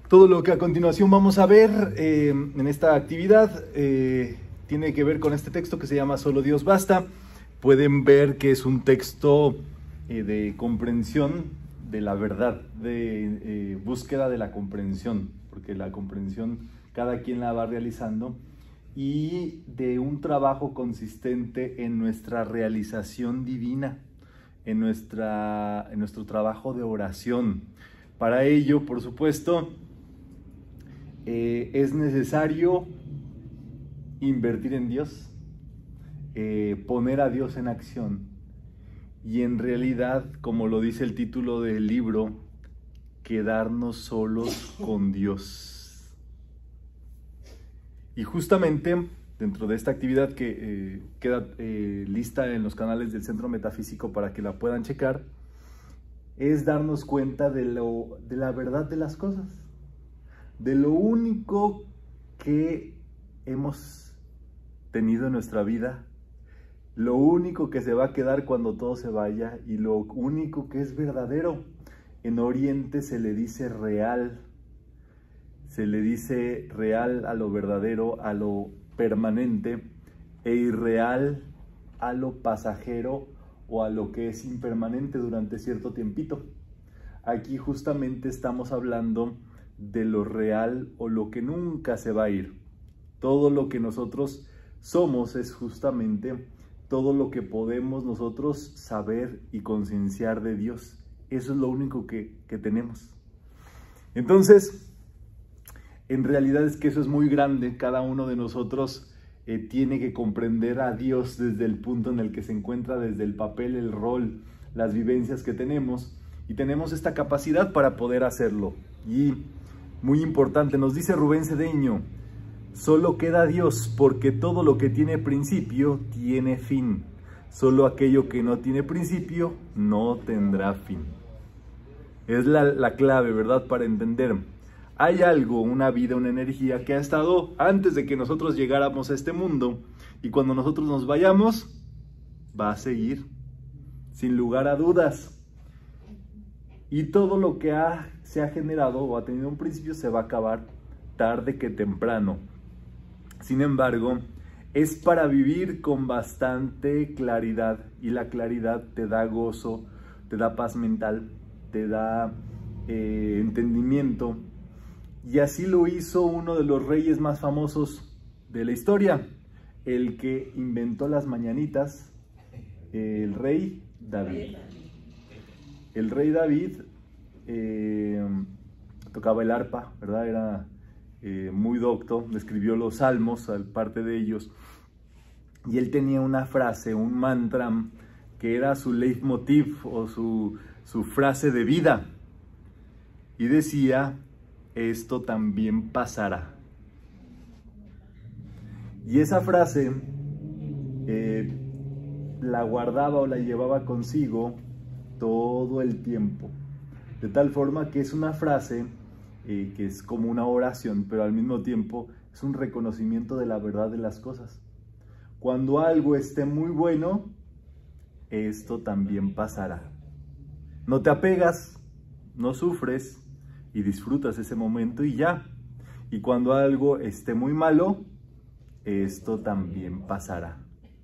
Todo lo que a continuación vamos a ver en esta actividad tiene que ver con este texto que se llama Solo Dios Basta. Pueden ver que es un texto de comprensión de la verdad, de búsqueda de la comprensión, porque la comprensión cada quien la va realizando, y de un trabajo consistente en nuestra realización divina, en nuestro trabajo de oración. Para ello, por supuesto, es necesario invertir en Dios, poner a Dios en acción y en realidad, como lo dice el título del libro, quedarnos solos con Dios. Y justamente dentro de esta actividad que queda lista en los canales del Centro Metafísico para que la puedan checar, es darnos cuenta de la verdad de las cosas, de lo único que hemos tenido en nuestra vida, lo único que se va a quedar cuando todo se vaya y lo único que es verdadero. En Oriente se le dice real, se le dice real a lo verdadero, a lo permanente, e irreal a lo pasajero o a lo que es impermanente durante cierto tiempito. Aquí justamente estamos hablando de lo real o lo que nunca se va a ir. Todo lo que nosotros somos es justamente todo lo que podemos nosotros saber y concienciar de Dios. Eso es lo único que tenemos. Entonces, en realidad es que eso es muy grande. Cada uno de nosotros tiene que comprender a Dios desde el punto en el que se encuentra, desde el papel, el rol, las vivencias que tenemos. Y tenemos esta capacidad para poder hacerlo. Y muy importante, nos dice Rubén Cedeño: solo queda Dios, porque todo lo que tiene principio tiene fin. Solo aquello que no tiene principio no tendrá fin. Es la clave, ¿verdad? Para entender. Hay algo, una vida, una energía que ha estado antes de que nosotros llegáramos a este mundo, y cuando nosotros nos vayamos, va a seguir, sin lugar a dudas. Y todo lo que se ha generado o ha tenido un principio se va a acabar tarde que temprano. Sin embargo, es para vivir con bastante claridad, y la claridad te da gozo, te da paz mental, te da entendimiento. Y así lo hizo uno de los reyes más famosos de la historia, el que inventó las mañanitas, el rey David. El rey David tocaba el arpa, ¿verdad? Era muy docto, escribió los salmos, parte de ellos, y él tenía una frase, un mantra, que era su leitmotiv o su frase de vida, y decía: esto también pasará. Y esa frase la guardaba o la llevaba consigo todo el tiempo, de tal forma que es una frase que es como una oración, pero al mismo tiempo es un reconocimiento de la verdad de las cosas. Cuando algo esté muy bueno, esto también pasará. No te apegas, no sufres y disfrutas ese momento y ya. Y cuando algo esté muy malo, esto también pasará.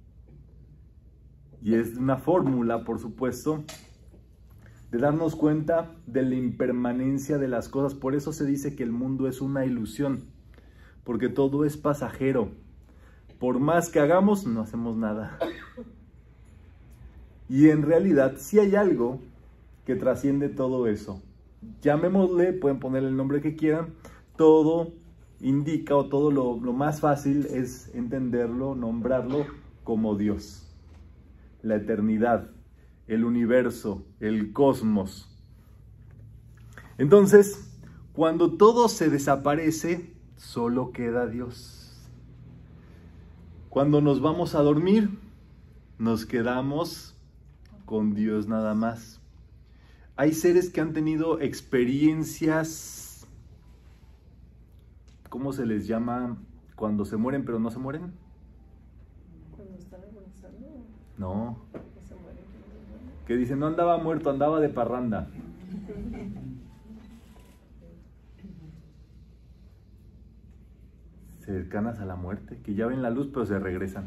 Y es una fórmula, por supuesto, de darnos cuenta de la impermanencia de las cosas. Por eso se dice que el mundo es una ilusión, porque todo es pasajero. Por más que hagamos, no hacemos nada. Y en realidad sí hay algo que trasciende todo eso. Llamémosle, pueden ponerle el nombre que quieran, todo indica, o todo lo más fácil es entenderlo, nombrarlo como Dios. La eternidad, el universo, el cosmos. Entonces, cuando todo se desaparece, solo queda Dios. Cuando nos vamos a dormir, nos quedamos con Dios nada más. Hay seres que han tenido experiencias, ¿cómo se les llama? Cuando se mueren pero no se mueren. ¿Cuando están agonizando? No. ¿Que se mueren? Que dicen, no andaba muerto, andaba de parranda. cercanas a la muerte, que ya ven la luz pero se regresan.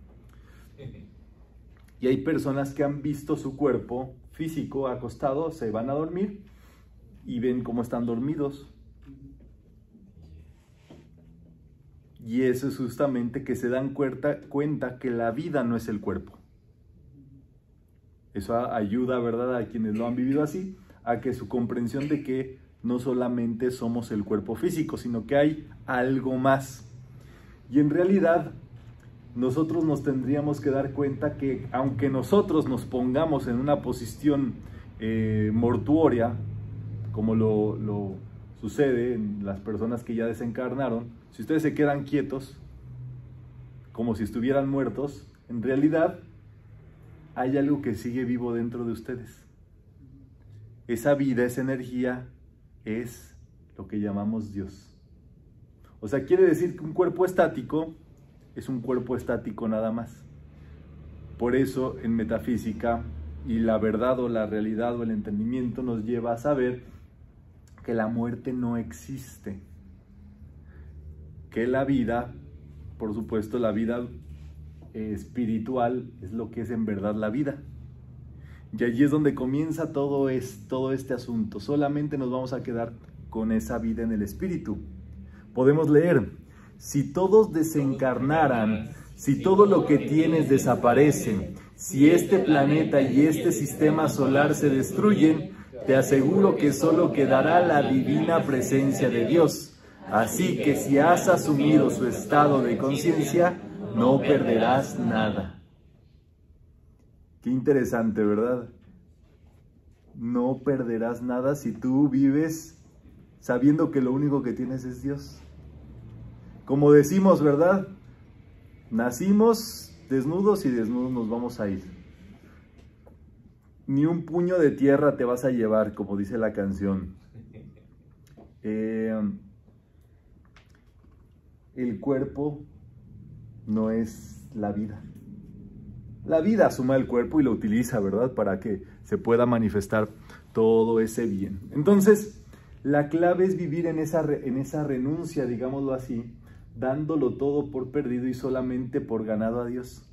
Y hay personas que han visto su cuerpo físico acostado, se van a dormir y ven cómo están dormidos. Y eso es justamente que se dan cuenta que la vida no es el cuerpo. Eso ayuda, ¿verdad?, a quienes lo han vivido así, a que su comprensión de que no solamente somos el cuerpo físico, sino que hay algo más. Y en realidad, nosotros nos tendríamos que dar cuenta que aunque nosotros nos pongamos en una posición mortuoria, como lo sucede en las personas que ya desencarnaron, si ustedes se quedan quietos, como si estuvieran muertos, en realidad hay algo que sigue vivo dentro de ustedes. Esa vida, esa energía, es lo que llamamos Dios. O sea, quiere decir que un cuerpo estático es un cuerpo estático nada más. Por eso, en metafísica, y la verdad o la realidad o el entendimiento nos lleva a saber que la muerte no existe. Que la vida, por supuesto, la vida espiritual es lo que es en verdad la vida. Y allí es donde comienza todo este asunto. Solamente nos vamos a quedar con esa vida en el espíritu. Podemos leer: si todos desencarnaran, si todo lo que tienes desaparece, si este planeta y este sistema solar se destruyen, te aseguro que solo quedará la divina presencia de Dios. Así que si has asumido su estado de conciencia, no perderás nada. Qué interesante, ¿verdad? No perderás nada si tú vives sabiendo que lo único que tienes es Dios. Como decimos, ¿verdad? Nacimos desnudos y desnudos nos vamos a ir. Ni un puño de tierra te vas a llevar, como dice la canción. El cuerpo no es la vida. La vida asume el cuerpo y lo utiliza, ¿verdad?, para que se pueda manifestar todo ese bien. Entonces, la clave es vivir en esa renuncia, digámoslo así, dándolo todo por perdido y solamente por ganado a Dios.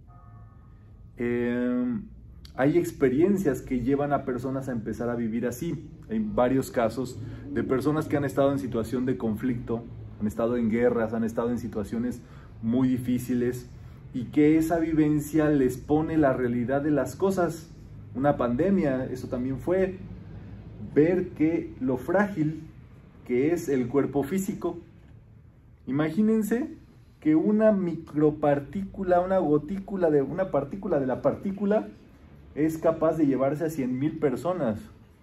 Hay experiencias que llevan a personas a empezar a vivir así. Hay varios casos de personas que han estado en situación de conflicto, han estado en guerras, han estado en situaciones muy difíciles y que esa vivencia les pone la realidad de las cosas. Una pandemia, eso también fue ver que lo frágil que es el cuerpo físico. Imagínense que una micropartícula, una gotícula de una partícula de la partícula es capaz de llevarse a 100,000 personas.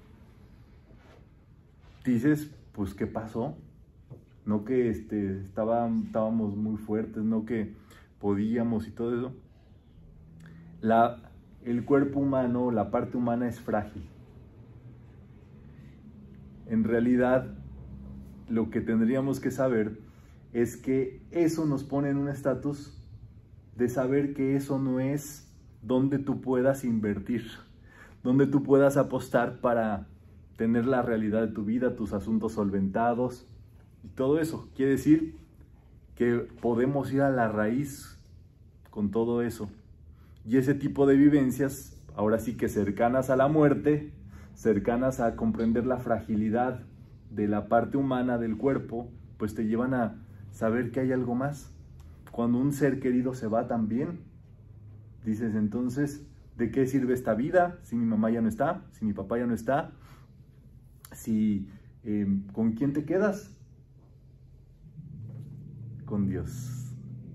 Dices, pues, ¿qué pasó? No que estábamos muy fuertes, no que podíamos y todo eso. El cuerpo humano, la parte humana es frágil. En realidad, lo que tendríamos que saber es que eso nos pone en un estatus de saber que eso no es donde tú puedas invertir, donde tú puedas apostar para tener la realidad de tu vida, tus asuntos solventados y todo eso. Quiere decir que podemos ir a la raíz con todo eso. Y ese tipo de vivencias, ahora sí que cercanas a la muerte, cercanas a comprender la fragilidad de la parte humana del cuerpo, pues te llevan a saber que hay algo más. Cuando un ser querido se va también, dices, entonces, ¿de qué sirve esta vida si mi mamá ya no está, si mi papá ya no está? ¿Con quién te quedas? Con Dios.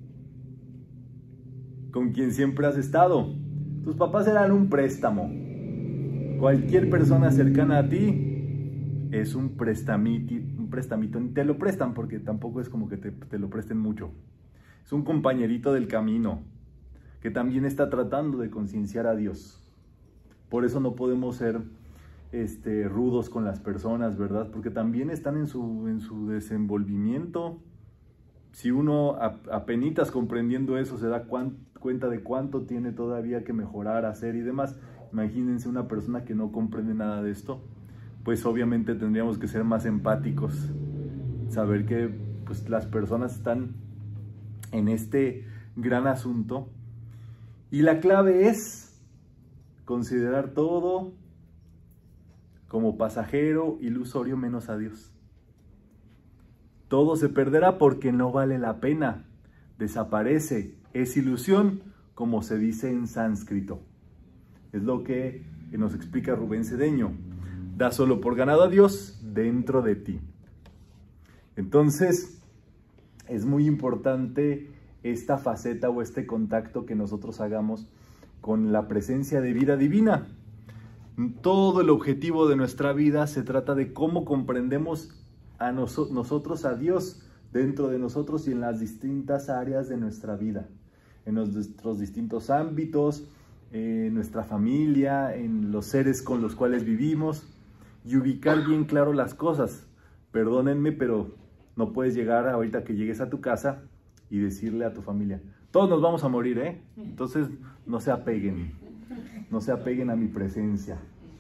Con quien siempre has estado. Tus papás eran un préstamo. Cualquier persona cercana a ti es un prestamito, y te lo prestan porque tampoco es como que te lo presten mucho. Es un compañerito del camino que también está tratando de concienciar a Dios. Por eso no podemos ser rudos con las personas, ¿verdad? Porque también están en su desenvolvimiento. Si uno apenitas comprendiendo eso se da cuenta de cuánto tiene todavía que mejorar, hacer y demás. Imagínense una persona que no comprende nada de esto, pues obviamente tendríamos que ser más empáticos, saber que pues las personas están en este gran asunto. Y la clave es considerar todo como pasajero, ilusorio, menos a Dios. Todo se perderá porque no vale la pena. Desaparece. Es ilusión, como se dice en sánscrito. Es lo que nos explica Rubén Cedeño. Da solo por ganado a Dios dentro de ti. Entonces, es muy importante esta faceta o este contacto que nosotros hagamos con la presencia de vida divina. Todo el objetivo de nuestra vida se trata de cómo comprendemos a nosotros a Dios dentro de nosotros y en las distintas áreas de nuestra vida, en nuestros distintos ámbitos, en nuestra familia, en los seres con los cuales vivimos, y ubicar bien claro las cosas. Perdónenme, pero no puedes llegar ahorita que llegues a tu casa y decirle a tu familia, todos nos vamos a morir, ¿eh? Entonces no se apeguen a mi presencia.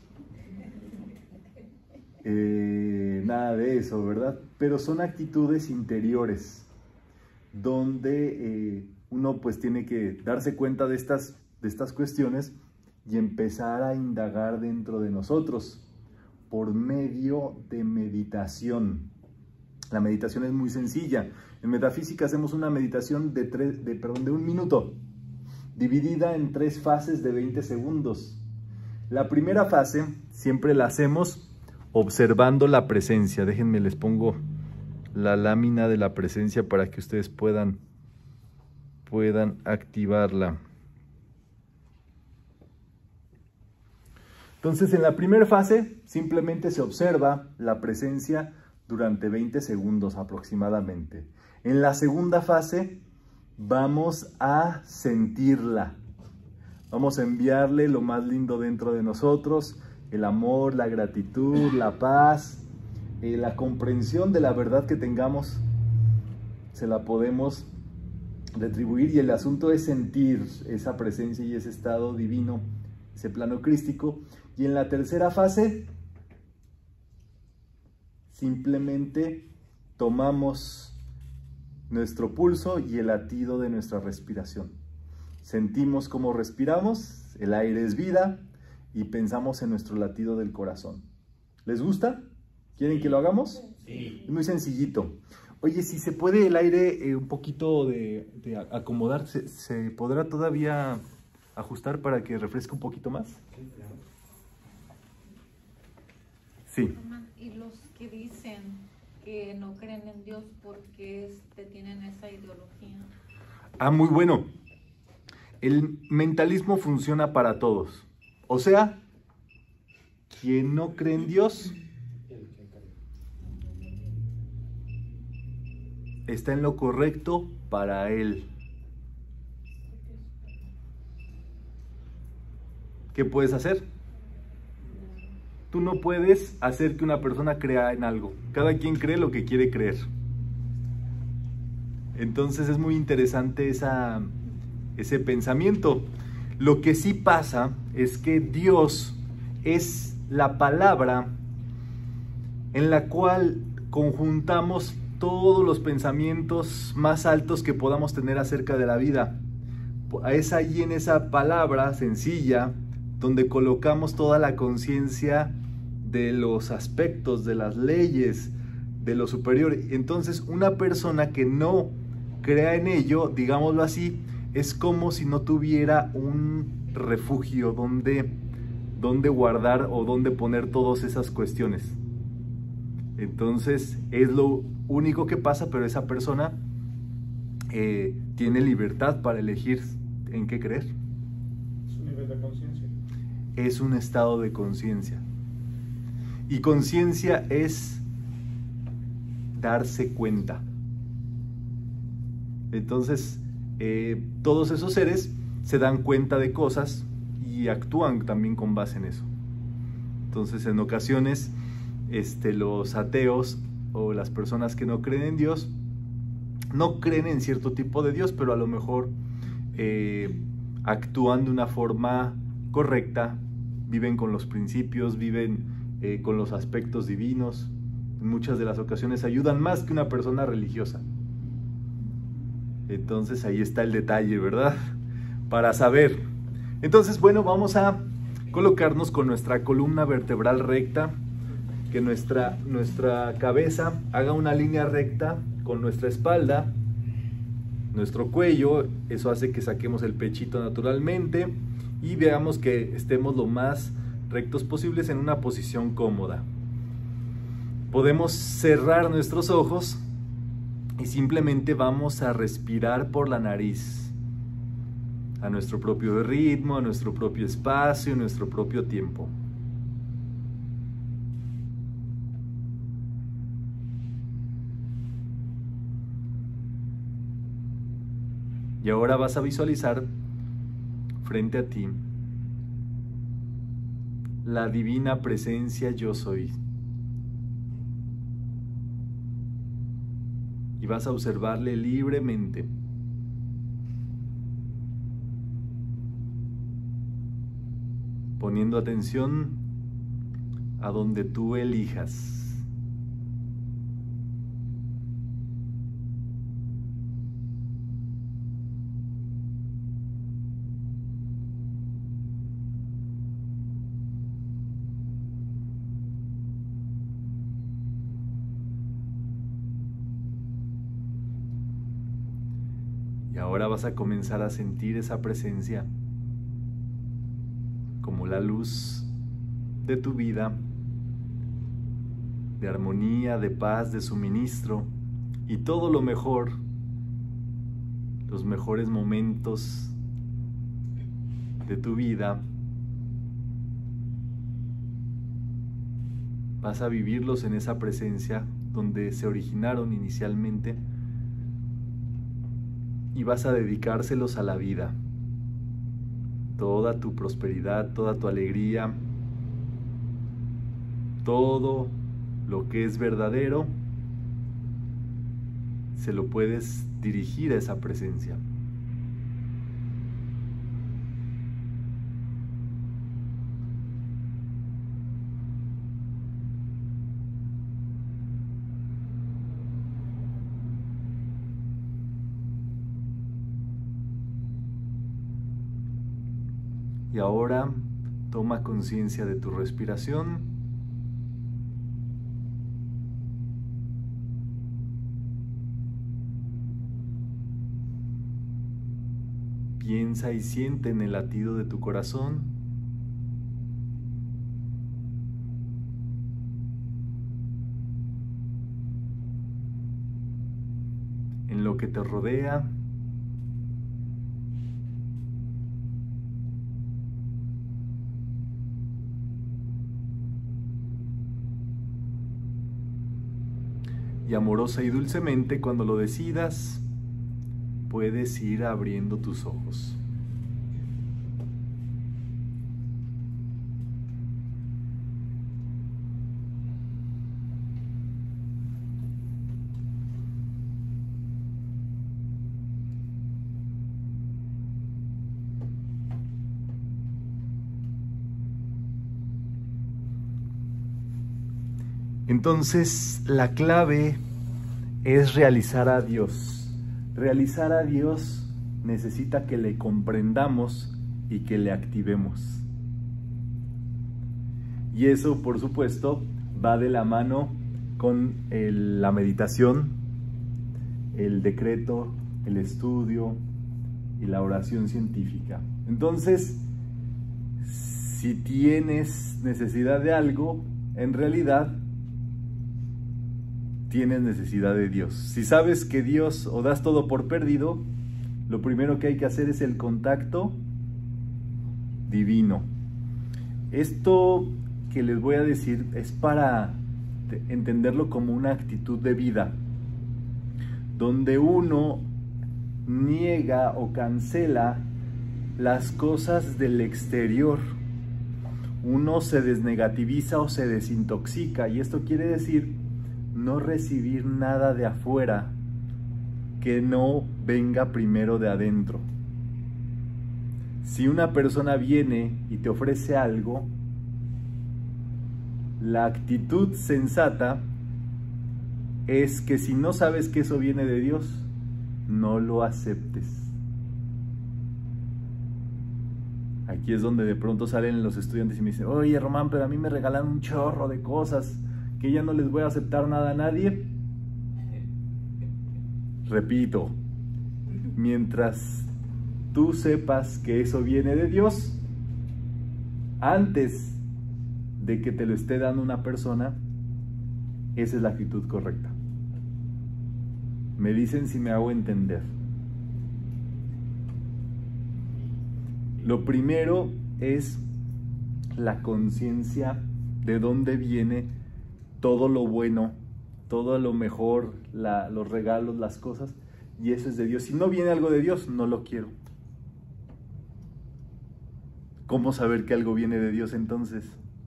Nada de eso, ¿verdad? Pero son actitudes interiores donde uno pues tiene que darse cuenta de estas cuestiones y empezar a indagar dentro de nosotros por medio de meditación. La meditación es muy sencilla. En metafísica hacemos una meditación de 1 minuto, dividida en 3 fases de 20 segundos. La primera fase siempre la hacemos observando la presencia. Déjenme, les pongo la lámina de la presencia para que ustedes puedan activarla. Entonces, en la primera fase simplemente se observa la presencia durante 20 segundos aproximadamente. En la segunda fase vamos a sentirla. Vamos a enviarle lo más lindo dentro de nosotros, el amor, la gratitud, la paz, la comprensión de la verdad que tengamos, se la podemos retribuir, y el asunto es sentir esa presencia y ese estado divino, ese plano crístico. Y en la tercera fase, simplemente tomamos nuestro pulso y el latido de nuestra respiración. Sentimos cómo respiramos, el aire es vida, y pensamos en nuestro latido del corazón. ¿Les gusta? ¿Quieren que lo hagamos? Sí. Es muy sencillito. Oye, si se puede el aire un poquito de acomodar, ¿se podrá todavía ajustar para que refresque un poquito más? Sí, claro. Sí. Y los que dicen que no creen en Dios, ¿por qué tienen esa ideología? Muy bueno. El mentalismo funciona para todos. O sea, quien no cree en Dios está en lo correcto para él. ¿Qué puedes hacer? Tú no puedes hacer que una persona crea en algo. Cada quien cree lo que quiere creer. Entonces es muy interesante ese pensamiento. Lo que sí pasa es que Dios es la palabra en la cual conjuntamos todos los pensamientos más altos que podamos tener acerca de la vida. Es allí en esa palabra sencilla donde colocamos toda la conciencia de los aspectos, de las leyes, de lo superior. Entonces, una persona que no crea en ello, digámoslo así, es como si no tuviera un refugio donde guardar o donde poner todas esas cuestiones. Entonces, es lo único que pasa, pero esa persona tiene libertad para elegir en qué creer. Es un nivel de conciencia. Es un estado de conciencia. Y conciencia es darse cuenta. Entonces, todos esos seres se dan cuenta de cosas y actúan también con base en eso. Entonces, en ocasiones, los ateos o las personas que no creen en Dios, no creen en cierto tipo de Dios, pero a lo mejor actúan de una forma correcta, viven con los principios, viven con los aspectos divinos, en muchas de las ocasiones ayudan más que una persona religiosa. Entonces ahí está el detalle, ¿verdad? Para saber. Entonces, bueno, vamos a colocarnos con nuestra columna vertebral recta, que nuestra cabeza haga una línea recta con nuestra espalda, nuestro cuello. Eso hace que saquemos el pechito naturalmente y veamos que estemos lo más rectos posibles en una posición cómoda. Podemos cerrar nuestros ojos y simplemente vamos a respirar por la nariz, a nuestro propio ritmo, a nuestro propio espacio, a nuestro propio tiempo. Y ahora vas a visualizar frente a ti la divina presencia yo soy. Y vas a observarle libremente. Poniendo atención a donde tú elijas. Y ahora vas a comenzar a sentir esa presencia como la luz de tu vida, de armonía, de paz, de suministro y todo lo mejor, los mejores momentos de tu vida. Vas a vivirlos en esa presencia donde se originaron inicialmente y vas a dedicárselos a la vida. Toda tu prosperidad, toda tu alegría, todo lo que es verdadero, se lo puedes dirigir a esa presencia. Y ahora toma conciencia de tu respiración. Piensa y siente en el latido de tu corazón. En lo que te rodea. Y amorosa y dulcemente, cuando lo decidas, puedes ir abriendo tus ojos. Entonces, la clave es realizar a Dios. Realizar a Dios necesita que le comprendamos y que le activemos. Y eso, por supuesto, va de la mano con la meditación, el decreto, el estudio y la oración científica. Entonces, si tienes necesidad de algo, en realidad tienes necesidad de Dios. Si sabes que Dios o das todo por perdido, lo primero que hay que hacer es el contacto divino. Esto que les voy a decir es para entenderlo como una actitud de vida, donde uno niega o cancela las cosas del exterior. Uno se desnegativiza o se desintoxica, y esto quiere decir no recibir nada de afuera que no venga primero de adentro. Si una persona viene y te ofrece algo, la actitud sensata es que si no sabes que eso viene de Dios, no lo aceptes. Aquí es donde de pronto salen los estudiantes y me dicen, oye Román, pero a mí me regalan un chorro de cosas, que ya no les voy a aceptar nada a nadie. Repito, mientras tú sepas que eso viene de Dios, antes de que te lo esté dando una persona, esa es la actitud correcta. Me dicen si me hago entender. Lo primero es la conciencia de dónde viene todo lo bueno, todo lo mejor, los regalos, las cosas, y eso es de Dios. Si no viene algo de Dios, no lo quiero. ¿Cómo saber que algo viene de Dios entonces?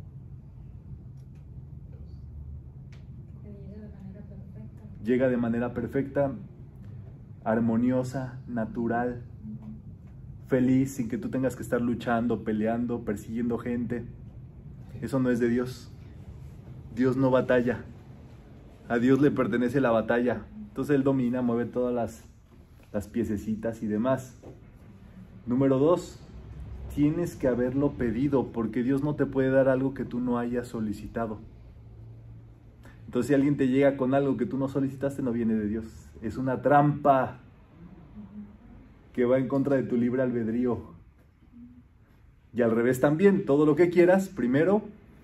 Llega de manera perfecta, armoniosa, natural, feliz, sin que tú tengas que estar luchando, peleando, persiguiendo gente. Eso no es de Dios. Dios no batalla. A Dios le pertenece la batalla. Entonces Él domina, mueve todas las piececitas y demás. Número 2, tienes que haberlo pedido, porque Dios no te puede dar algo que tú no hayas solicitado. Entonces si alguien te llega con algo que tú no solicitaste, no viene de Dios. Es una trampa que va en contra de tu libre albedrío. Y al revés también, todo lo que quieras, primero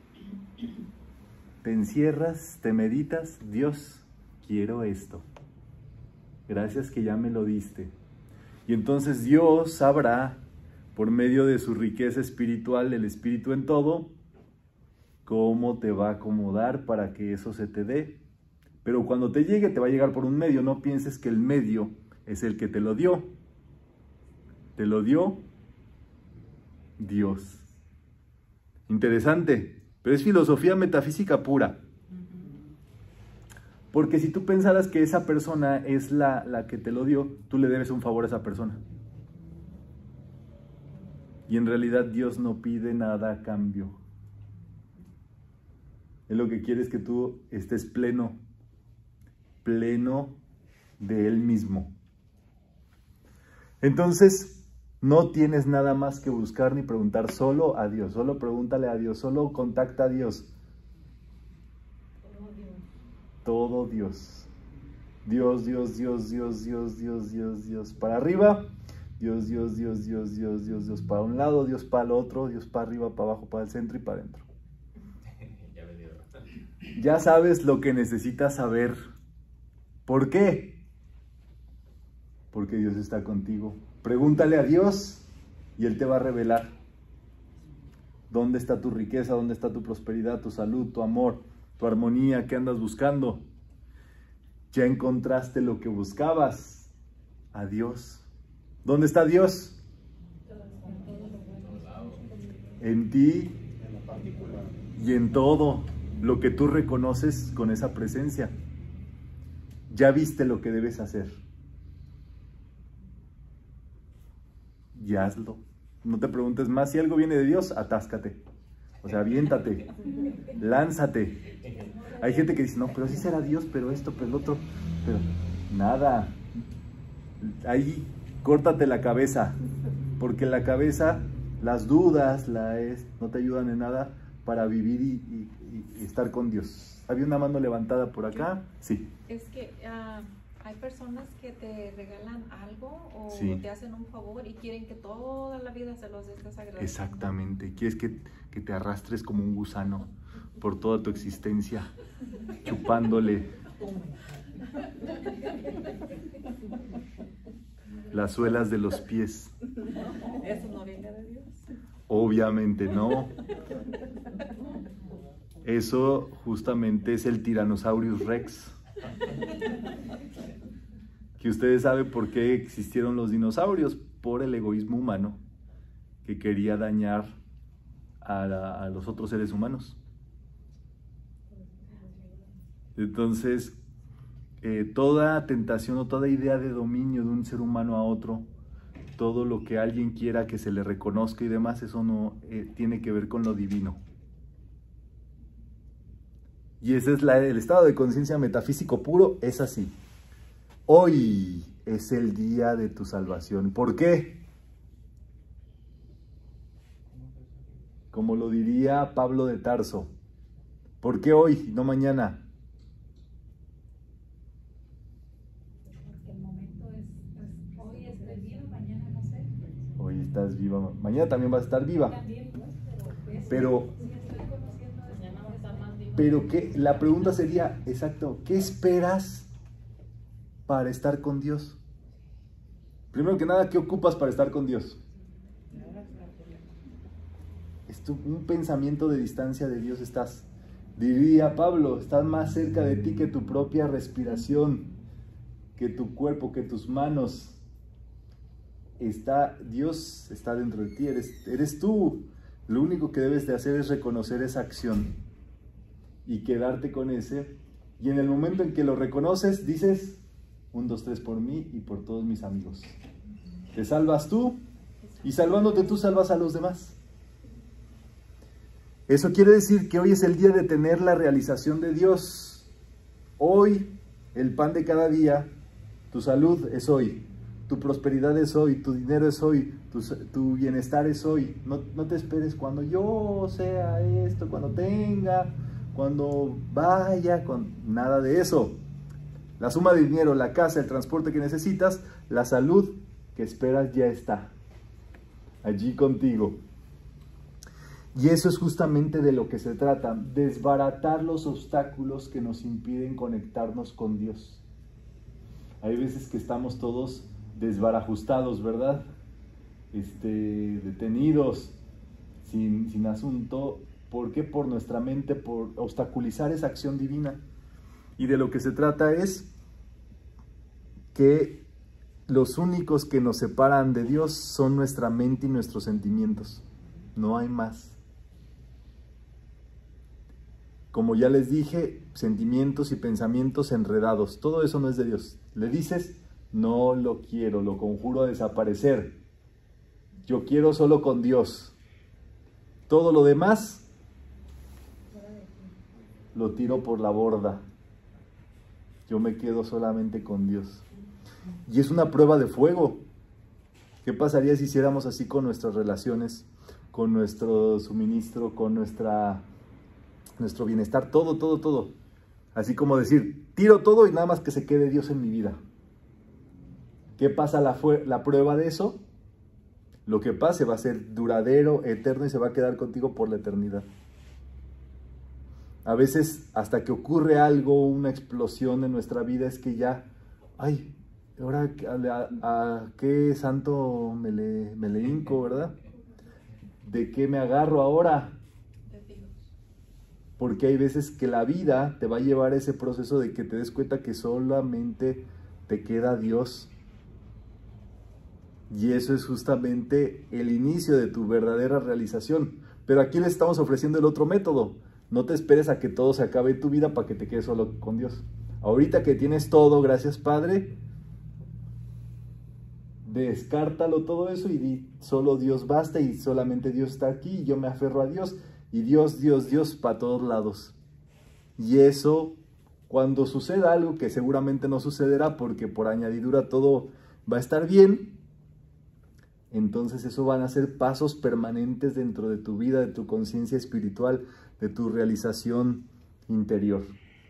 te encierras, te meditas, Dios, quiero esto. Gracias que ya me lo diste. Y entonces Dios sabrá, por medio de su riqueza espiritual, el Espíritu en todo, cómo te va a acomodar para que eso se te dé. Pero cuando te llegue, te va a llegar por un medio. No pienses que el medio es el que te lo dio. Te lo dio Dios. Interesante, pero es filosofía metafísica pura. Porque si tú pensaras que esa persona es la que te lo dio, tú le debes un favor a esa persona. Y en realidad Dios no pide nada a cambio. Él lo que quiere es que tú estés pleno de Él mismo. Entonces, no tienes nada más que buscar ni preguntar, solo a Dios, solo pregúntale a Dios, solo contacta a Dios. Todo Dios. Dios, Dios, Dios, Dios, Dios, Dios, Dios, Dios. Para arriba, Dios, Dios, Dios, Dios, Dios, Dios, Dios. Para un lado, Dios para el otro, Dios para arriba, para abajo, para el centro y para adentro. Ya sabes lo que necesitas saber. ¿Por qué? Porque Dios está contigo. Pregúntale a Dios y Él te va a revelar dónde está tu riqueza, dónde está tu prosperidad, tu salud, tu amor, tu armonía, qué andas buscando. Ya encontraste lo que buscabas, a Dios. ¿Dónde está Dios? En ti y en todo lo que tú reconoces con esa presencia. Ya viste lo que debes hacer. Y hazlo. No te preguntes más. Si algo viene de Dios, atáscate. O sea, aviéntate. Lánzate. Hay gente que dice, no, pero sí será Dios, pero esto, pero el otro. Pero nada. Ahí córtate la cabeza. Porque la cabeza, las dudas, no te ayudan en nada para vivir y estar con Dios. ¿Había una mano levantada por acá? Sí. Es que hay personas que te regalan algo o Sí. te hacen un favor y quieren que toda la vida se los estés agradeciendo. Exactamente. Quieres que te arrastres como un gusano por toda tu existencia, chupándole las suelas de los pies. ¿Eso no viene de Dios? Obviamente no. Eso justamente es el Tyrannosaurus Rex. Que ustedes saben por qué existieron los dinosaurios, por el egoísmo humano que quería dañar a los otros seres humanos. Entonces, toda tentación o toda idea de dominio de un ser humano a otro, todo lo que alguien quiera que se le reconozca y demás, eso no tiene que ver con lo divino. Y ese es el estado de conciencia metafísico puro, es así. Hoy es el día de tu salvación. ¿Por qué? Como lo diría Pablo de Tarso. ¿Por qué hoy, no mañana? Porque el momento hoy estoy viva, mañana no sé. Hoy estás viva, mañana también vas a estar viva. También, pues, Pero, si estoy conociendo esto, mañana voy a estar más viva. pero ¿qué? La pregunta sería, exacto, ¿qué esperas para estar con Dios? Primero que nada, ¿qué ocupas para estar con Dios? Un pensamiento de distancia de Dios estás. Diría Pablo, estás más cerca de ti que tu propia respiración, que tu cuerpo, que tus manos. Dios está dentro de ti, eres tú. Lo único que debes de hacer es reconocer esa acción y quedarte con ese. Y en el momento en que lo reconoces, dices, 1, 2, 3 por mí y por todos mis amigos. Te salvas tú y salvándote tú salvas a los demás. Eso quiere decir que hoy es el día de tener la realización de Dios. Hoy, el pan de cada día, tu salud es hoy, tu prosperidad es hoy, tu dinero es hoy, tu bienestar es hoy. No te esperes cuando yo sea esto, cuando tenga, cuando vaya, nada de eso. La suma de dinero, la casa, el transporte que necesitas, la salud que esperas ya está allí contigo. Y eso es justamente de lo que se trata, desbaratar los obstáculos que nos impiden conectarnos con Dios. Hay veces que estamos todos desbarajustados, ¿verdad? Detenidos, sin asunto. ¿Por qué? Por nuestra mente, por obstaculizar esa acción divina. Y de lo que se trata es que los únicos que nos separan de Dios son nuestra mente y nuestros sentimientos. No hay más. Como ya les dije, sentimientos y pensamientos enredados, todo eso no es de Dios. Le dices, no lo quiero, lo conjuro a desaparecer. Yo quiero solo con Dios. Todo lo demás lo tiro por la borda. Yo me quedo solamente con Dios. Y es una prueba de fuego. ¿Qué pasaría si hiciéramos así con nuestras relaciones, con nuestro suministro, con nuestro bienestar, todo? Así como decir, tiro todo y nada más que se quede Dios en mi vida. ¿Qué pasa la prueba de eso? Lo que pase va a ser duradero, eterno y se va a quedar contigo por la eternidad. A veces hasta que ocurre algo, una explosión en nuestra vida, es que ya, ay, ahora a qué santo me le hinco, ¿verdad? ¿De qué me agarro ahora? Porque hay veces que la vida te va a llevar a ese proceso de que te des cuenta que solamente te queda Dios. Y eso es justamente el inicio de tu verdadera realización. Pero aquí le estamos ofreciendo el otro método. No te esperes a que todo se acabe en tu vida para que te quedes solo con Dios. Ahorita que tienes todo, gracias Padre, descártalo todo eso y di, solo Dios basta y solamente Dios está aquí y yo me aferro a Dios. Y Dios para todos lados. Y eso, cuando suceda algo que seguramente no sucederá porque por añadidura todo va a estar bien, entonces eso van a ser pasos permanentes dentro de tu vida, de tu conciencia espiritual, de tu realización interior.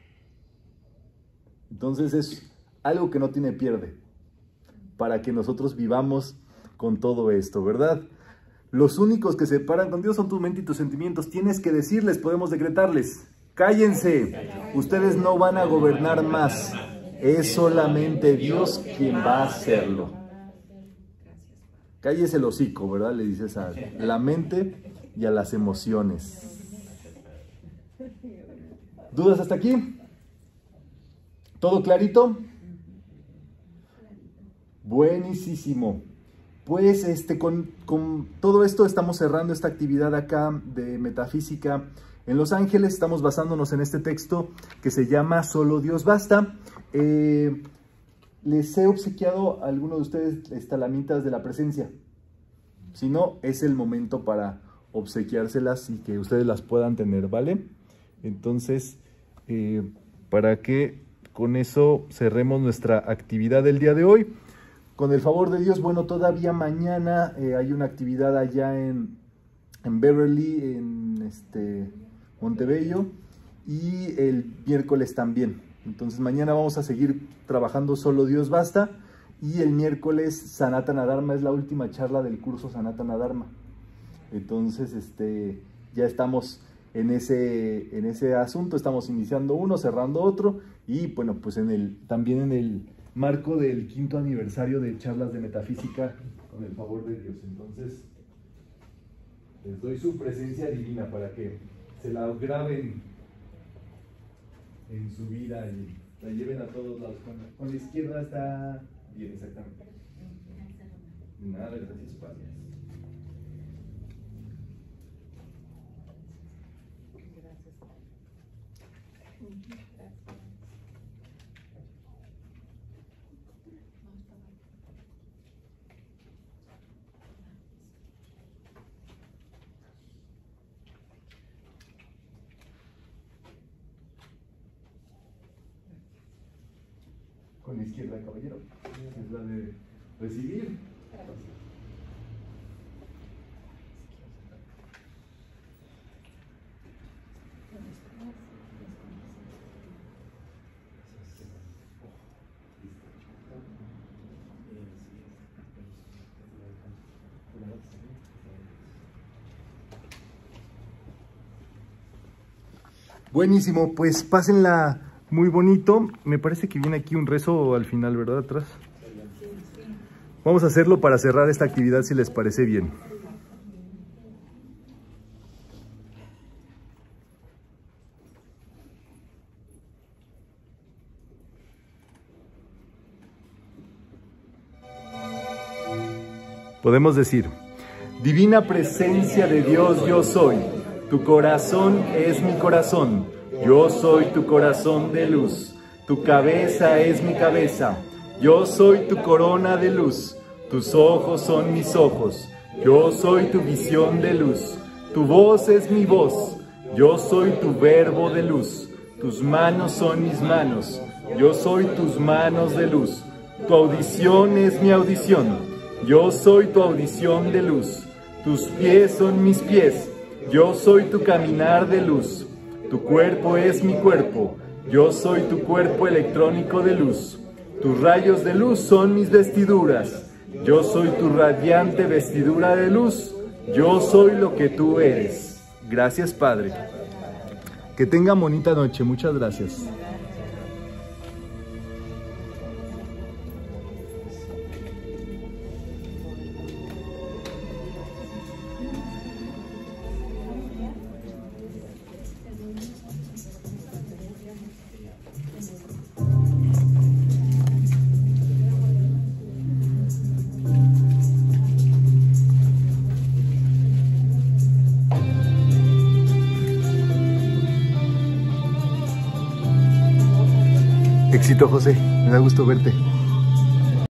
Entonces es algo que no tiene pierde para que nosotros vivamos con todo esto, ¿verdad? Los únicos que se separan con Dios son tu mente y tus sentimientos. Tienes que decirles, podemos decretarles, cállense, ustedes no van a gobernar más. Es solamente Dios quien va a hacerlo. Cállese el hocico, ¿verdad? Le dices a la mente y a las emociones. ¿Dudas hasta aquí? ¿Todo clarito? Buenísimo. Pues con todo esto estamos cerrando esta actividad acá de metafísica en Los Ángeles. Estamos basándonos en este texto que se llama Solo Dios Basta. Les he obsequiado a algunos de ustedes estalamitas de la presencia. Si no, es el momento para obsequiárselas y que ustedes las puedan tener, ¿vale? Entonces, para que con eso cerremos nuestra actividad del día de hoy. Con el favor de Dios, bueno, todavía mañana hay una actividad allá en Beverly, en Montebello, y el miércoles también. Entonces mañana vamos a seguir trabajando Solo Dios Basta, y el miércoles Sanatana Dharma es la última charla del curso Sanatana Dharma. Entonces ya estamos en ese asunto, estamos iniciando uno, cerrando otro, y bueno, pues también en el marco del 5º aniversario de charlas de metafísica, con el favor de Dios. Entonces les doy su presencia divina para que se la graben en su vida y la lleven a todos lados. Con la izquierda está bien, exactamente. Nada, gracias, Padre. Con la izquierda, caballero. Es la de recibir. Buenísimo, pues pásenla muy bonito. Me parece que viene aquí un rezo al final, ¿verdad? Atrás. Vamos a hacerlo para cerrar esta actividad, si les parece bien. Podemos decir: Divina presencia de Dios, yo soy. Tu corazón es mi corazón. Yo soy tu corazón de luz. Tu cabeza es mi cabeza. Yo soy tu corona de luz. Tus ojos son mis ojos. Yo soy tu visión de luz. Tu voz es mi voz. Yo soy tu verbo de luz. Tus manos son mis manos. Yo soy tus manos de luz. Tu audición es mi audición. Yo soy tu audición de luz. Tus pies son mis pies. Yo soy tu caminar de luz. Tu cuerpo es mi cuerpo. Yo soy tu cuerpo electrónico de luz. Tus rayos de luz son mis vestiduras. Yo soy tu radiante vestidura de luz. Yo soy lo que tú eres. Gracias, Padre. Que tengan bonita noche. Muchas gracias. Éxito, José. Me da gusto verte.